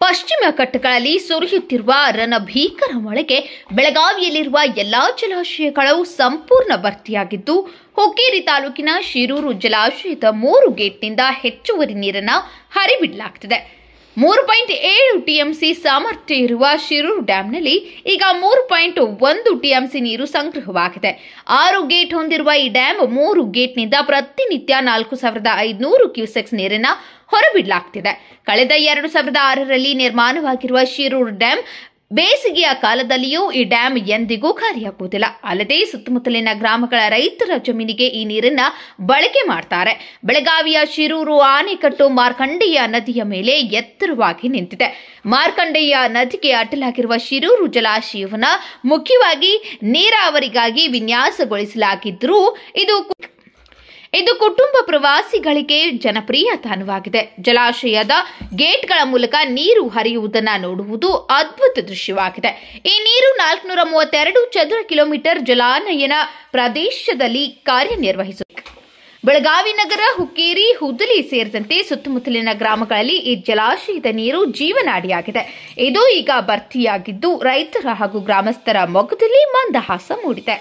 ಪಶ್ಚಿಮ ಘಟ್ಟಗಳಲ್ಲಿ ಸುರಿಯುತ್ತಿರುವ ರಣಭೀಕರ ಮಳೆಗೆ ಬೆಳಗಾವಿಯಲ್ಲಿರುವ ಎಲ್ಲಾ ಜಲಾಶಯಗಳು ಸಂಪೂರ್ಣ ಭರ್ತಿಯಾಗಿದ್ದು, ಹುಕ್ಕೇರಿ ತಾಲೂಕಿನ ಶಿರೂರು ಜಲಾಶಯದ 3 ಗೇಟ್ನಿಂದ ಹೆಚ್ಚುವರಿ ನೀರನ್ನು ಹರಿಬಿಡಲಾಗುತ್ತಿದೆ. 3.7 ಟಿಎಂಸಿ ಸಾಮರ್ಥ್ಯ ಇರುವ ಶಿರೂರು ಡ್ಯಾಂನಲ್ಲಿ ಈಗ 3.1 ಟಿಎಂಸಿ ನೀರು ಸಂಗ್ರಹವಾಗಿದೆ. 6 ಗೇಟ್ ಹೊಂದಿರುವ ಈ ಡ್ಯಾಂ 3 ಗೇಟ್ನಿಂದ ಪ್ರತಿನಿತ್ಯ 4500 ಕ್ಯೂಸೆಕ್ಸ್ ನೀರನ್ನು ಹೊರಬಿಡಲಾಗುತ್ತಿದೆ. ಕಳೆದ 2006ರಲ್ಲಿ ನಿರ್ಮಾಣವಾಗಿರುವ ಶಿರೂರು ಡ್ಯಾಂ ಬೇಸಿಗೆಯ ಕಾಲದಲ್ಲಿಯೂ ಈ ಡ್ಯಾಂ ಎಂದಿಗೂ ಖಾಲಿಯಾಗುವುದಿಲ್ಲ. ಅಲ್ಲದೆ ಸುತ್ತಮುತ್ತಲಿನ ಗ್ರಾಮಗಳ ರೈತರ ಜಮೀನಿಗೆ ಈ ನೀರನ್ನ ಬಳಕೆ ಮಾಡ್ತಾರೆ. ಬೆಳಗಾವಿಯ ಶಿರೂರು ಆಣೆಕಟ್ಟು ಮಾರ್ಕಂಡೇಯ ನದಿಯ ಮೇಲೆ ಎತ್ತರವಾಗಿ ನಿಂತಿದೆ. ಮಾರ್ಕಂಡೇಯ ನದಿಗೆ ಅಡ್ಡಲಾಗಿರುವ ಶಿರೂರು ಜಲಾಶಯವನ್ನ ಮುಖ್ಯವಾಗಿ ನೀರಾವರಿಗಾಗಿ ವಿನ್ಯಾಸಗೊಳಿಸಲಾಗಿದ್ದರೂ ಇದು ಕುಟುಂಬ ಪ್ರವಾಸಿಗಳಿಗೆ ಜನಪ್ರಿಯ ತಾಣವಾಗಿದೆ. ಜಲಾಶಯದ ಗೇಟ್ಗಳ ಮೂಲಕ ನೀರು ಹರಿಯುವುದನ್ನು ನೋಡುವುದು ಅದ್ಭುತ ದೃಶ್ಯವಾಗಿದೆ. ಈ ನೀರು 432 ಚದರ ಕಿಲೋಮೀಟರ್ ಜಲಾನಯನ ಪ್ರದೇಶದಲ್ಲಿ ಕಾರ್ಯನಿರ್ವಹಿಸುತ್ತದೆ. ಬೆಳಗಾವಿ ನಗರ, ಹುಕ್ಕೇರಿ, ಹುದಲಿ ಸೇರಿದಂತೆ ಸುತ್ತಮುತ್ತಲಿನ ಗ್ರಾಮಗಳಲ್ಲಿ ಈ ಜಲಾಶಯದ ನೀರು ಜೀವನಾಡಿಯಾಗಿದೆ. ಇದು ಈಗ ಭರ್ತಿಯಾಗಿದ್ದು, ರೈತರ ಹಾಗೂ ಗ್ರಾಮಸ್ಥರ ಮೊಗದಲ್ಲಿ ಮಂದಹಾಸ ಮೂಡಿದೆ.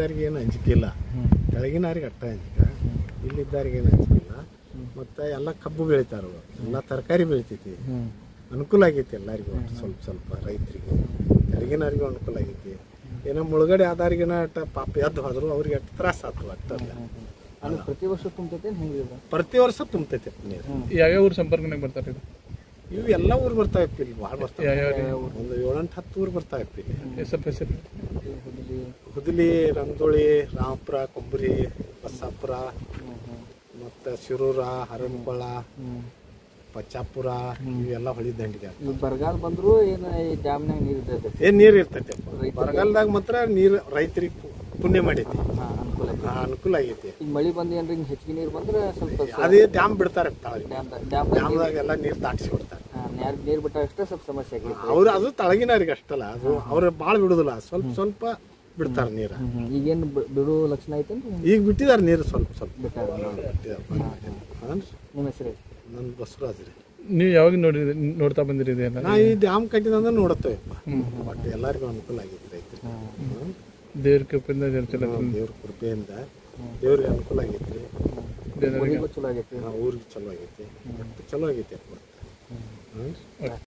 ಇಲ್ಲಿದ್ದಾರಿಗೆ ಏನು ಹಂಚಿಲ್ಲ. ಮತ್ತು ಎಲ್ಲ ಕಬ್ಬು ಬೆಳಿತಾರ, ಎಲ್ಲ ತರಕಾರಿ ಬೆಳಿತೈತಿ. ಅನುಕೂಲ ಆಗೈತಿ ಎಲ್ಲರಿಗೂ, ಸ್ವಲ್ಪ ರೈತರಿಗೆ, ತೆಳಗಿನವ್ರಿಗೂ ಅನುಕೂಲ ಆಗೈತಿ. ಏನೋ ಮುಳುಗಡೆ ಆದಾರಿಗಿನ ಪಾಪ ಎದ್ದು ಹೋದ್ರು ಅವ್ರಿಗೆ ಎಷ್ಟು ತ್ರಾಸ ಆಯ್ತು. ಅಷ್ಟಲ್ಲ ಪ್ರತಿ ವರ್ಷ ತುಂಬತೈತೆ, ಪ್ರತಿ ವರ್ಷ ತುಂಬತೈತಿ ನೀರು. ಯಾವ್ಯಾವ ಊರು ಸಂಪರ್ಕನಾಗ ಬರ್ತಾರೆ? ಇವು ಎಲ್ಲ ಊರು ಬರ್ತಾವಪ್ಪ, ಇಲ್ಲಿ ಭಾಳ ಬರ್ತಾವೆ. ಒಂದು 7-10 ಊರು ಬರ್ತಾವಪ್ಪ ಇಲ್ಲಿ. ಹುದಲಿ, ರಂದೋಳಿ, ರಾಮಪುರ, ಕೊಬ್ಬರಿ, ಬಸ್ಸಾಪುರ, ಮತ್ತು ಶಿರೂರ, ಹರಮಕೊಳ, ಪಚ್ಚಾಪುರ, ಇವೆಲ್ಲ ಹೊಳಿ ದಂಡಿಗೆ. ಬರಗಾಲ ಬಂದ್ರು ಏನು ಈ ಡ್ಯಾಮ್ನಾಗ ನೀರು ಇರ್ತೈತೆ? ಏನು ನೀರು ಇರ್ತೈತೆ. ಬರಗಾಲದಾಗ ಮಾತ್ರ ನೀರು ರೈತರಿಗೆ ಪುಣ್ಯ ಮಾಡೈತಿ, ಅನುಕೂಲ ಆಗೈತಿ. ಈಗ ಮಳೆ ಬಂದು ಏನ್ರಿ ಹೆಚ್ಚಿಗೆ ನೀರು ಬಂದ್ರೆ ಸ್ವಲ್ಪ ಅದೇ ಡ್ಯಾಮ್ ಬಿಡ್ತಾರೆ, ಡ್ಯಾಮ್ದಾಗ ಎಲ್ಲ ನೀರು ದಾಟಿಸಿ ಬಿಡ್ತಾರೆ. ನೀರು ಬಿಟ್ಟಾಗ ಅಷ್ಟೇ ಸ್ವಲ್ಪ ಸಮಸ್ಯೆ ಆಗೈತಿ. ಅವ್ರು ಅದು ತಳಗಿನವ್ರಿಗೆ ಅಷ್ಟಲ್ಲ, ಅದು ಅವ್ರು ಭಾಳ ಬಿಡುದಿಲ್ಲ, ಸ್ವಲ್ಪ ಬಿಡ್ತಾರೆ ನೀರು. ಈಗೇನು ಬಿಡು ಲಕ್ಷಣ ಐತೇನ್ರಿ? ಈಗ ಬಿಟ್ಟಿದ್ದಾರೆ ನೀರು, ಸ್ವಲ್ಪ ಬಿಟ್ಟಾರ. ನಿಮ್ಮ ಹೆಸರು? ನನ್ನ ಬಸವರಾಜ್ ರೀ. ನೀವು ಯಾವಾಗ ನೋಡ್ತಾ ಬಂದಿರಿ? ನಾ ಈ ಡ್ಯಾಮ್ ಕಟ್ಟಿದಂದ್ರೆ ನೋಡುತ್ತೇವಪ್ಪ. ಬಟ್ ಎಲ್ಲರಿಗೂ ಅನುಕೂಲ ಆಗೈತಿ ರೈತರಿಗೆ. ದೇವ್ರ ಕೃಪೆಯಿಂದ ದೇವ್ರ ಕೃಪೆಯಿಂದ ದೇವ್ರಿಗೆ ಅನುಕೂಲ ಆಗೈತಿ. ಊರಿಗೂ ಚಲೋ ಆಗೈತಿ, ಊರಿಗೆ ಚಲೋ ಆಗೈತಿ, ಚಲೋ ಆಗೈತಿ.